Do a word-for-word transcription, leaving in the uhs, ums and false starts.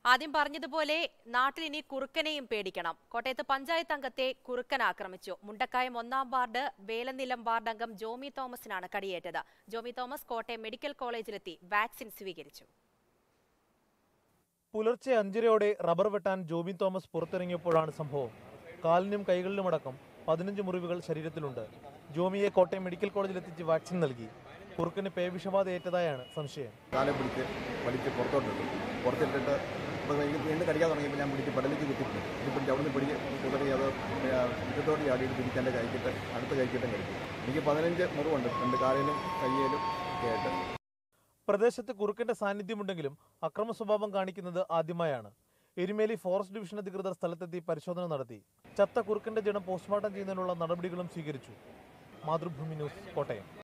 ആദ്യം പറഞ്ഞതുപോലെ നാട്ടിൽ ഇനി കുറുക്കനെയും പേടിക്കണം. കോട്ടയത്ത് പഞ്ചായത്ത് അംഗത്തെ കുറുക്കൻ ആക്രമിച്ചു. മുണ്ടക്കായം ഒന്നാം വാർഡ് വേലനിലം വാർഡ് അംഗം ജോമി തോമസിനാണ് കടിയേറ്റത്. ജോമി തോമസ് കോട്ടയം മെഡിക്കൽ കോളേജിലെത്തി വാക്സിൻ സ്വീകരിച്ചു. പുലർച്ചെ അഞ്ചരയോടെ റബ്ബർ വെട്ടാൻ ജോമി തോമസ് പുറത്തിറങ്ങിയപ്പോഴാണ് സംഭവം. കാലിനും കൈകളിലുമടക്കം പതിനഞ്ച് മുറിവുകൾ ശരീരത്തിലുണ്ട്. ജോമിയെ കോട്ടയം മെഡിക്കൽ കോളേജിലെത്തിച്ച് വാക്സിൻ നൽകി. കുറുക്കന് പേവിഷബാധ ഏറ്റതായാണ് സംശയം. കാലെ പിടിച്ച് വലിച്ച് പുറത്തോട്ടിട്ടു. പുറത്തിട്ടിട്ട് വീണ്ടും കടിക്കാൻ തുടങ്ങിയപ്പോൾ ഞാൻ പിടിച്ച് പടലിക്ക് കുത്തിയിട്ടു. ഇത് പിടിച്ച് അവിടെ നിന്ന് പിടിച്ച് കുതിരി അത് മുറ്റത്തോട്ട് ചാടിയിട്ട് പിടിച്ച് എൻ്റെ കഴിച്ചിട്ട് അടുത്ത കഴിച്ചിട്ടും കഴിച്ചു. എനിക്ക് പതിനഞ്ച് മുറിവുണ്ട്, രണ്ട് കാലിലും കയ്യിലും ഒക്കെ ആയിട്ട്. പ്രദേശത്ത് കുറുക്കന്റെ സാന്നിധ്യമുണ്ടെങ്കിലും അക്രമ സ്വഭാവം കാണിക്കുന്നത് ആദ്യമായാണ്. എരുമേലി ഫോറസ്റ്റ് ഡിവിഷൻ അധികൃതർ സ്ഥലത്തെത്തി പരിശോധന നടത്തി. ചത്ത കുറുക്കന്റെ ജഡം പോസ്റ്റ്മോർട്ടം ചെയ്യുന്നതിനുള്ള നടപടികളും സ്വീകരിച്ചു. മാതൃഭൂമി ന്യൂസ്, കോട്ടയം.